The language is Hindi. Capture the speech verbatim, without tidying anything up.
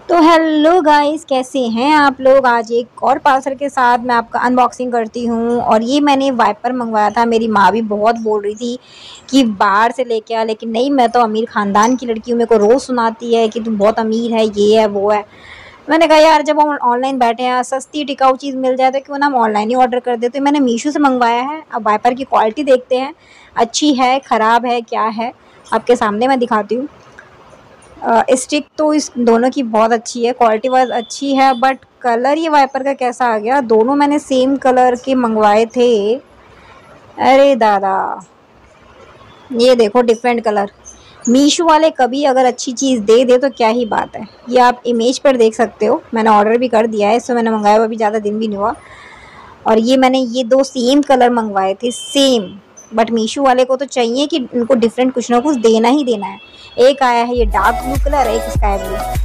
तो हेलो गाइस, कैसे हैं आप लोग। आज एक और पार्सल के साथ मैं आपका अनबॉक्सिंग करती हूँ। और ये मैंने वाइपर मंगवाया था। मेरी माँ भी बहुत बोल रही थी कि बाहर से लेके आ, लेकिन नहीं, मैं तो अमीर ख़ानदान की लड़की हूँ। मेरे को रोज़ सुनाती है कि तुम बहुत अमीर है, ये है वो है। मैंने कहा यार, जब हम ऑनलाइन बैठे हैं, सस्ती टिकाऊ चीज़ मिल जाए तो क्यों ना हम ऑनलाइन ही ऑर्डर कर देते। मैंने मीशो से मंगवाया है। अब वाइपर की क्वालिटी देखते हैं, अच्छी है ख़राब है क्या है, आपके सामने मैं दिखाती हूँ। स्टिक तो इस दोनों की बहुत अच्छी है, क्वालिटी वाइज अच्छी है। बट कलर ये वाइपर का कैसा आ गया। दोनों मैंने सेम कलर के मंगवाए थे। अरे दादा, ये देखो डिफरेंट कलर। मीशो वाले कभी अगर अच्छी चीज़ दे दे तो क्या ही बात है। ये आप इमेज पर देख सकते हो, मैंने ऑर्डर भी कर दिया है। इससे मैंने मंगाया हुआ अभी ज़्यादा दिन भी नहीं हुआ। और ये मैंने ये दो सेम कलर मंगवाए थे, सेम। बट मीशो वाले को तो चाहिए कि उनको डिफरेंट कुछ ना कुछ देना ही देना है। एक आया है ये डार्क ब्लू कलर, एक स्काई ब्लू।